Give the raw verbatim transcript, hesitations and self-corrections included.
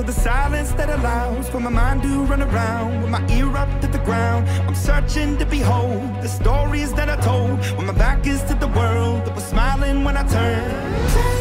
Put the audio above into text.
the silence that allows for my mind to run around with my ear up to the ground. I'm searching to behold the stories that I told when my back is to the world that was smiling when I turned.